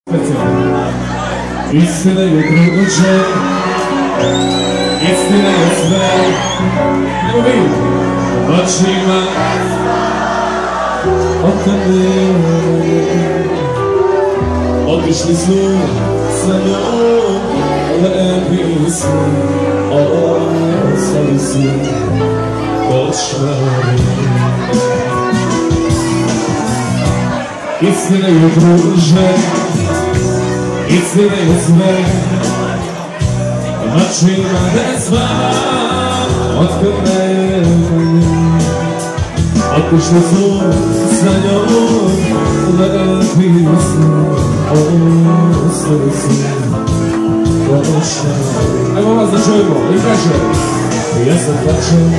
Istina je drugođe, istina je sve. Evo vi, očima od tebe. Otišli su sa njom, lepi su, ostali su košmari. Istina je druže, istina je sve. Očima da sva od tebe. Otišli su sa njom, lepi su, ostali su košmari. Evo vas da čujemo i kaže: ja sam plačem,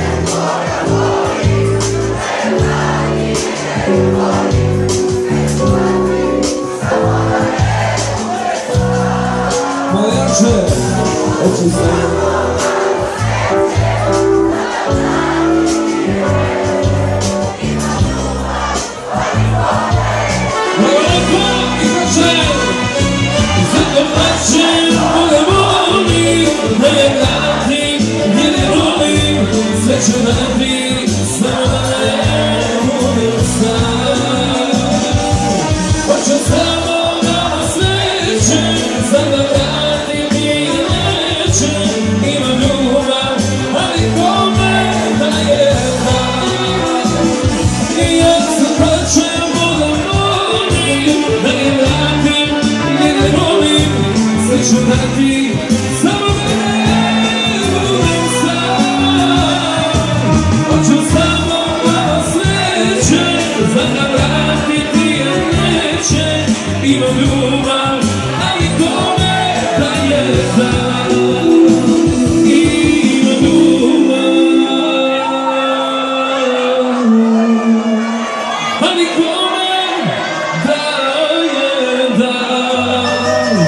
malo jače, oči se. Sve ću napraviti, samo da ne budem sam. Hoću samo malo sreće, sad da vratim i neće. Imam ljubav, ali kome da je dan. I ja se plačem, budem volim, da je vratim i ne volim. Sve ću napraviti, samo da ne budem sam. Hoću samo malo sreće, za da vratiti je neće. Imam ljubav, ali kome da je dan. Imam ljubav, ali kome da je dan.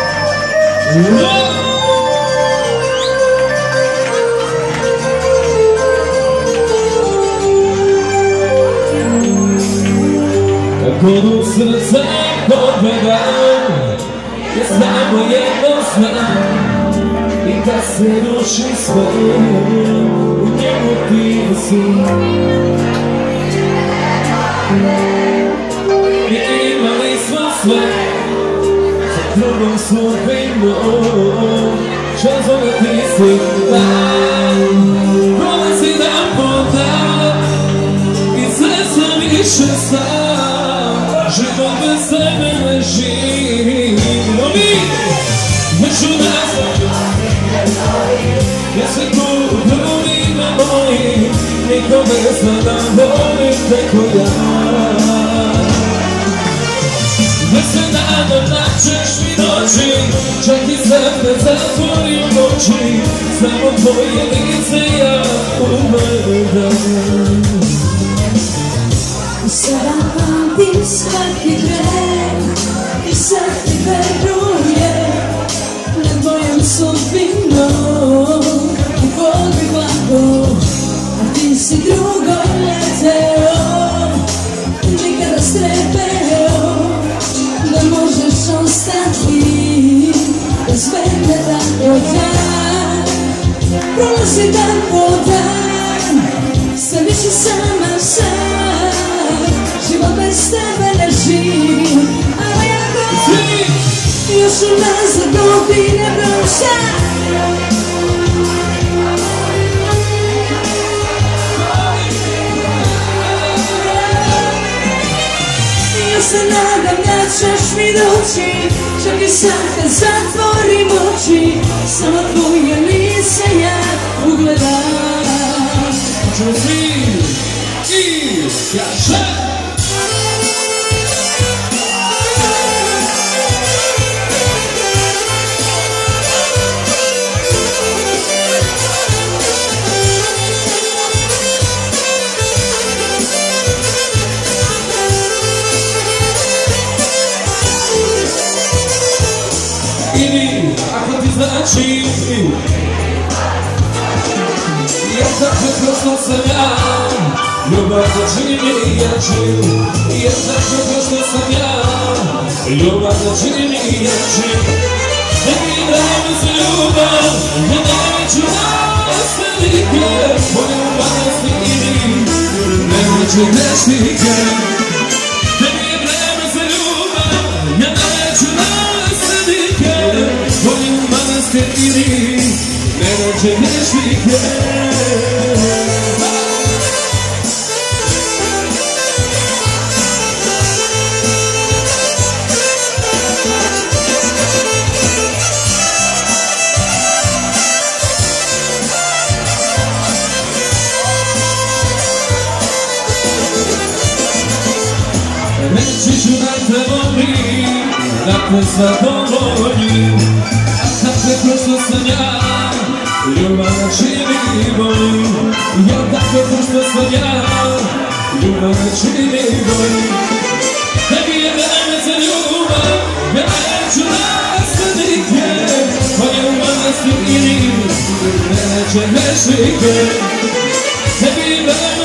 Kod u srca pobegam, ja samo jedno znam. I kad se ruši sve, u njemu ti si. I imali smo sve, sa drugom sudbinom. Čas zove ti si dan, prolazi dan po dan. I sve sam više sam. Život bez tebe ne živim. No mi, već u nas, ja se tu drugima mojim. Niko ne zna da volim tako ja. Već se nadam da ćeš mi doći, čak i sad ne zatvorim oči. Samo tvoje lice ja ugledam. Sada pamtim svaki tren i sad ti verujem. Ne bojim sudbinom i voli blago, a ti si drugo leteo. Nikada strepeo da možeš ostati bez mene dan po dan. Prolazi dan po dan, sve više sama sam. Život bez tebe ne živim, ali ako još unazad godine prošam. Ja se nadam da ćeš mi doći, čak i sad kad zatvorim oči. Samo tvoje lice ja ugledam. Hoćemo svi i kaže: Ili ako ti znači, ja tako prosto sam ja. ljubav te čini mi jačim, jednako kao što sam ja. Ljubav te čini mi jačim, ne mi dajme se ljubav, ja neću nastavike, poljubanosti ili neće neštike. Ne mi dajme se ljubav, ja neću nastavike, poljubanosti ili neće neštike. Reći ću da te volim, da te zadovoljim, a tako kao što sam ja, ljubav ne čini boljim. Ja tako kao što sam ja, ljubav ne čini boljim. Tebi je vreme za ljubav, ja neću naslednike, poljubanosti ili neće grešike. Tebi je vreme